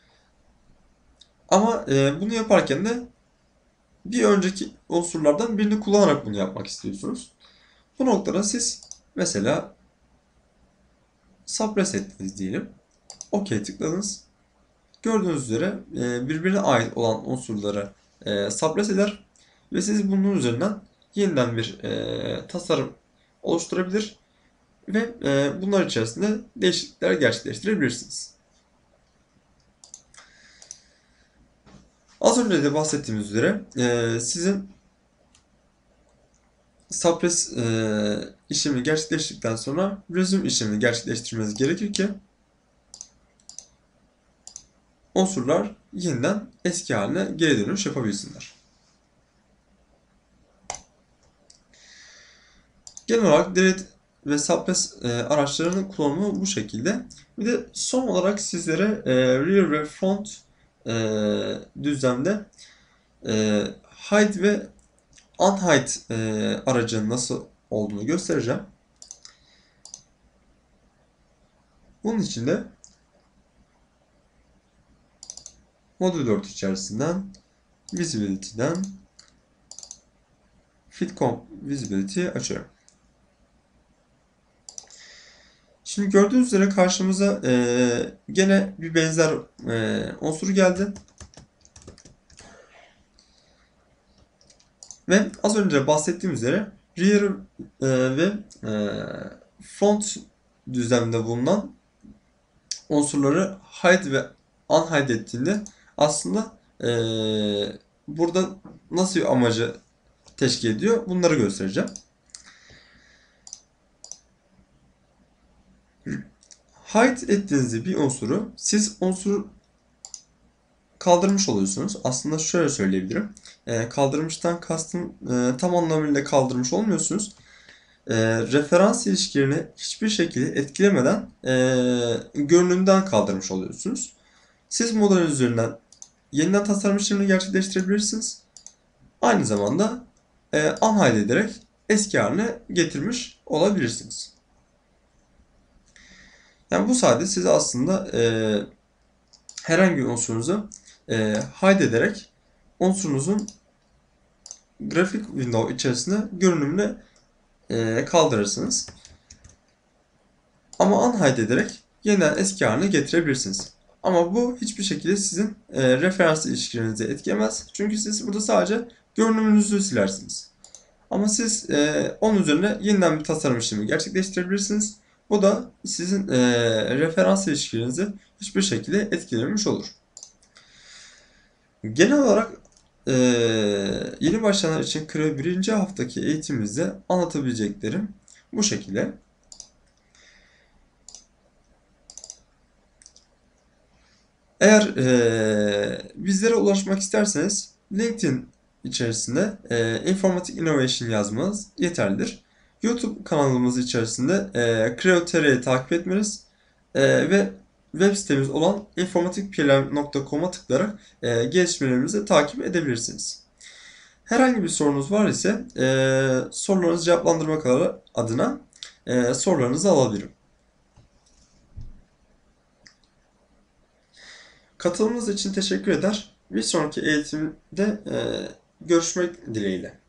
Ama e, bunu yaparken de bir önceki unsurlardan birini kullanarak bunu yapmak istiyorsunuz. Bu noktada siz mesela suppress ettiniz diyelim. OK tıkladınız. Gördüğünüz üzere e, birbirine ait olan unsurları e, suppress eder ve siz bunun üzerinden yeniden bir e, tasarım oluşturabilir ve e, bunlar içerisinde değişiklikler gerçekleştirebilirsiniz. Az önce de bahsettiğimiz üzere e, sizin suppress e, işlemi gerçekleştirdikten sonra resume işlemini gerçekleştirmeniz gerekir ki unsurlar yeniden eski haline geri dönüş yapabilsinler. Genel olarak delete ve suppress e, araçlarının kullanımı bu şekilde. Bir de son olarak sizlere e, rear ve front e, düzlemde e, hide ve unhide e, aracının nasıl olduğunu göstereceğim. Bunun için de Modül dört içerisinden Visibility'den Fit Comp Visibility açıyorum. Şimdi gördüğünüz üzere karşımıza e, gene bir benzer e, unsur geldi. Ve az önce bahsettiğim üzere rear e, ve e, front düzlemde bulunan unsurları hide ve unhide ettiğinde aslında e, burada nasıl bir amacı teşkil ediyor bunları göstereceğim. Hide ettiğinizde bir unsuru siz unsuru kaldırmış oluyorsunuz. Aslında şöyle söyleyebilirim. E, kaldırmıştan kastım e, tam anlamıyla kaldırmış olmuyorsunuz. E, referans ilişkilerini hiçbir şekilde etkilemeden e, görünümden kaldırmış oluyorsunuz. Siz model üzerinden yeniden tasarım işlemini gerçekleştirebilirsiniz. Aynı zamanda e, unhide ederek eski haline getirmiş olabilirsiniz. Yani bu sayede size aslında e, herhangi bir unsurunuzu e, hide ederek unsurunuzun grafik window içerisinde görünümünü e, kaldırırsınız. Ama unhide ederek yeniden eski haline getirebilirsiniz. Ama bu hiçbir şekilde sizin e, referans ilişkilerinizi etkilemez. Çünkü siz burada sadece görünümünüzü silersiniz. Ama siz e, onun üzerine yeniden bir tasarım işlemi gerçekleştirebilirsiniz. Bu da sizin e, referans ilişkilerinizi hiçbir şekilde etkilememiş olur. Genel olarak e, yeni başlayanlar için Creo birinci haftaki eğitimimizde anlatabileceklerim bu şekilde. Eğer e, bizlere ulaşmak isterseniz LinkedIn içerisinde e, Informatik Innovation yazmanız yeterlidir. YouTube kanalımız içerisinde e, Creo nokta t r'yi takip etmeniz e, ve web sitemiz olan informatik p l m nokta com'a tıklayarak e, gelişmelerimizi takip edebilirsiniz. Herhangi bir sorunuz var ise e, sorularınızı cevaplandırmak adına e, sorularınızı alabilirim. Katılımınız için teşekkür eder. Bir sonraki eğitimde e, görüşmek dileğiyle.